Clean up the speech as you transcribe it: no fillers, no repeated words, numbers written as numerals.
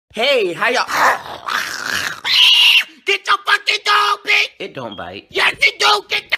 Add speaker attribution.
Speaker 1: Hey, how y'all?
Speaker 2: Get your fucking dog, bitch!
Speaker 1: It don't bite.
Speaker 2: Yes, it do! Get